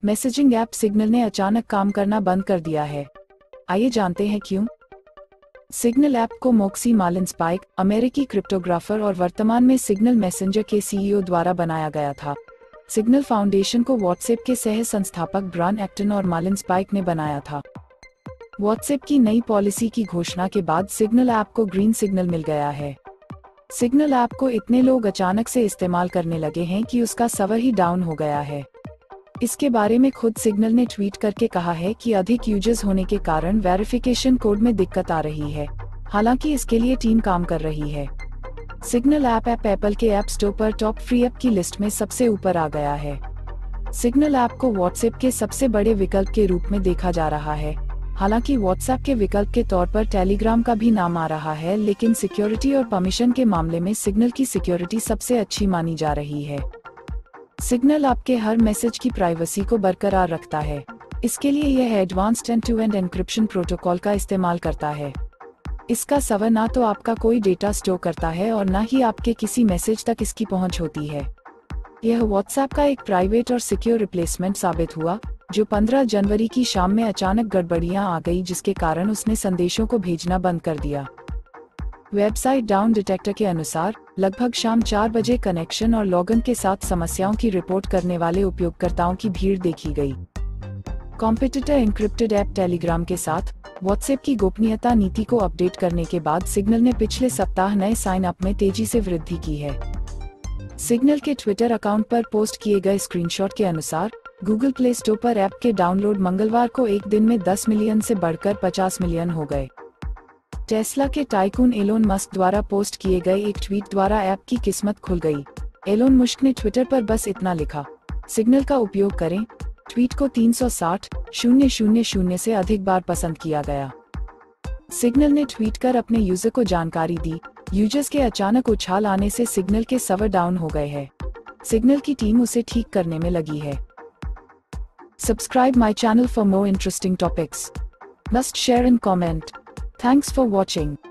Messaging app signal ने अचानक काम करना बंद कर दिया है। आइए जानते हैं क्यों। सिग्नल ऐप को मोक्सी मालिनस्पाइक, अमेरिकी क्रिप्टोग्राफर और वर्तमान में सिग्नल मैसेंजर के सीईओ द्वारा बनाया गया था। सिग्नल फाउंडेशन को व्हाट्सएप के सह संस्थापक ब्रायन एक्टन और मालिनस्पाइक ने बनाया था। व्हाट्सएप की नई पॉलिसी की घोषणा के बाद सिग्नल ऐप को ग्रीन सिग्नल मिल गया है। सिग्नल ऐप को इतने लोग अचानक से इस्तेमाल करने लगे हैं कि उसका सर्वर ही डाउन हो गया है। इसके बारे में खुद सिग्नल ने ट्वीट करके कहा है कि अधिक यूजर्स होने के कारण वेरिफिकेशन कोड में दिक्कत आ रही है। हालांकि इसके लिए टीम काम कर रही है। सिग्नल ऐप एप्पल के ऐप स्टोर पर टॉप फ्री ऐप की लिस्ट में सबसे ऊपर आ गया है। सिग्नल ऐप को व्हाट्सएप के सबसे बड़े विकल्प के रूप में देखा जा रहा है। हालांकि व्हाट्सएप के विकल्प के तौर पर टेलीग्राम का भी नाम आ रहा है, लेकिन सिक्योरिटी और परमिशन के मामले में सिग्नल की सिक्योरिटी सबसे अच्छी मानी जा रही है। सिग्नल आपके हर मैसेज की प्राइवेसी को बरकरार रखता है। इसके लिए यह एडवांस्ड एंड-टू-एंड एन्क्रिप्शन प्रोटोकॉल का इस्तेमाल करता है। इसका सर्वर ना तो आपका कोई डेटा स्टोर करता है और ना ही आपके किसी मैसेज तक इसकी पहुंच होती है। यह व्हाट्सएप का एक प्राइवेट और सिक्योर रिप्लेसमेंट साबित हुआ, जो 15 जनवरी की शाम में अचानक गड़बड़ियां आ गई, जिसके कारण उसने संदेशों को भेजना बंद कर दिया। वेबसाइट डाउन डिटेक्टर के अनुसार लगभग शाम 4 बजे कनेक्शन और लॉगिन के साथ समस्याओं की रिपोर्ट करने वाले उपयोगकर्ताओं की भीड़ देखी गई। कॉम्पिटिटर एन्क्रिप्टेड ऐप टेलीग्राम के साथ व्हाट्सएप की गोपनीयता नीति को अपडेट करने के बाद सिग्नल ने पिछले सप्ताह नए साइन अप में तेजी से वृद्धि की है। सिग्नल के ट्विटर अकाउंट पर पोस्ट किए गए स्क्रीनशॉट के अनुसार गूगल प्ले स्टोर पर ऐप के डाउनलोड मंगलवार को एक दिन में 10 मिलियन से बढ़कर 50 मिलियन हो गए। टेस्ला के टाइकून एलोन मस्क द्वारा पोस्ट किए गए एक ट्वीट द्वारा ऐप की किस्मत खुल गई। एलोन मस्क ने ट्विटर पर बस इतना लिखा, सिग्नल का उपयोग करें। ट्वीट को 360,000 से अधिक बार पसंद किया गया। सिग्नल ने ट्वीट कर अपने यूजर को जानकारी दी। यूजर्स के अचानक उछाल आने से सिग्नल के सर्वर डाउन हो गए हैं। सिग्नल की टीम उसे ठीक करने में लगी है। Subscribe my channel for more interesting topics. Must share and comment. Thanks for watching.